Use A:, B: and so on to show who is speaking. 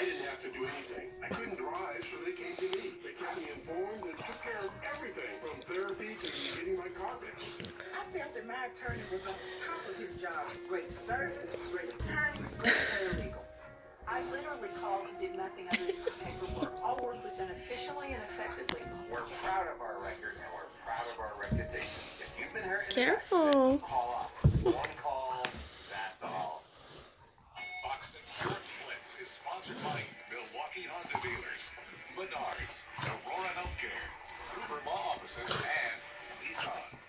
A: I didn't have to do anything. I couldn't drive, so they came to me. They kept me informed and took care of everything, from therapy to getting my car fixed.
B: I felt that my attorney was on top of his job. Great service, great attorney, great paralegal. I literally called and did nothing other than some paperwork. All work was done efficiently and effectively.
C: We're proud of our record and we're proud of our reputation. If you've been hurt in
D: Careful.
C: an accident, call us. One call, that's all.
E: Fox News George Flintz is sponsored by Milwaukee Honda Dealers, Menards, Aurora Healthcare, Uber Law Offices, and Nissan.